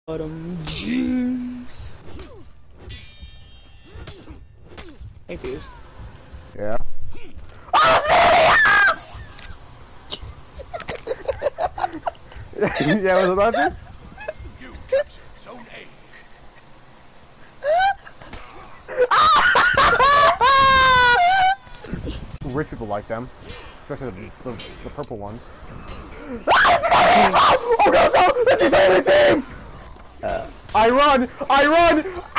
Bottom jeans. Hey, Fuse. Yeah. Yeah, was it about this? You captured Zone A. Rich people like them, especially the purple ones. Oh no, no! It's the enemy team! I run!